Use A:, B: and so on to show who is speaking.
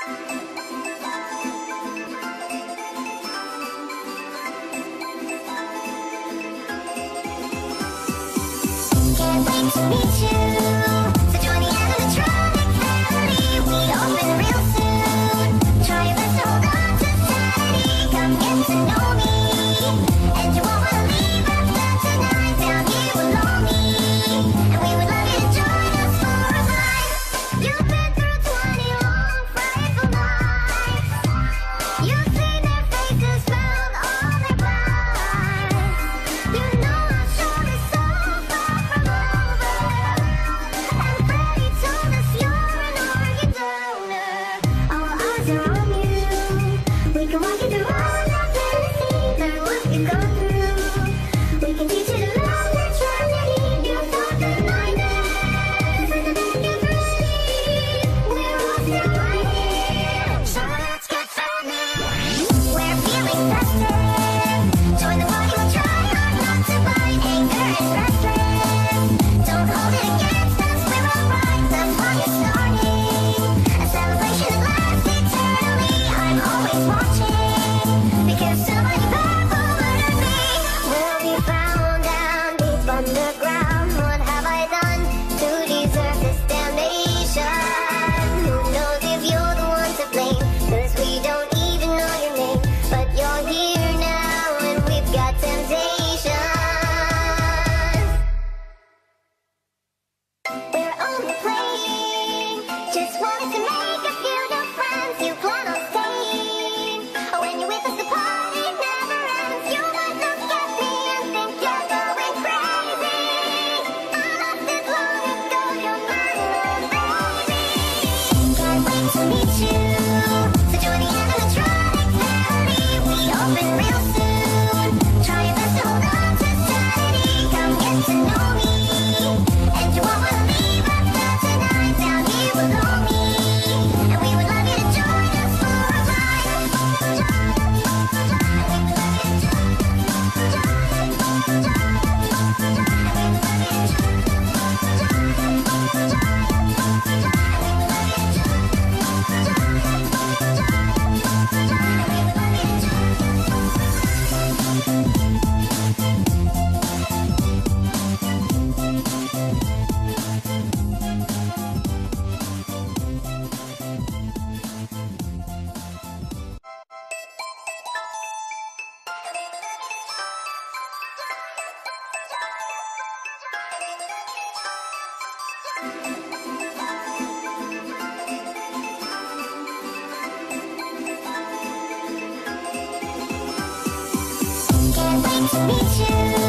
A: Can't wait to meet you. So join the animatronic family. We open real soon. Try your best to hold on to sanity. Come get to know me, and you won't wanna leave after tonight. Down here with me, and we would love you to join us for a ride. You've been through 20 long, frightful nights. You've seen their faces, felt all their pride. You know our show is so far from over, and Freddy told us you're an organ donor. All eyes are on you. We can walk you through all that fantasy, learn what you've gone through. We can teach you to love the tragedy. You thought the nightmares, and the big is ready. We're all still right here, so let's get funny. We're feeling festive. Join the party, we'll try hard not to bite. Anger is restless. Don't hold it against us, we're alright. The fun is starting. A celebration that lasts eternally. I'm always watching, because somebody powerful murdered me. We'll be found down deep underground. What have I done to deserve this damnation? Who knows if you're the one to blame? 'Cause we don't even know your name. But you're here now, and we've got temptations. We're only playing, just wanted to make a few new friends. You plan on staying. When you're with us, the party never ends. You might look at me and think you're going crazy. I lost it long ago, you're my own baby. Can't wait to meet you. So join the animatronic family. We open real soon. Try your best to hold on to sanity. Come get to know me, and you won't wanna leave after tonight. Down here with me, and we would love you to join us for a ride. And we would love you to Can't wait to meet you.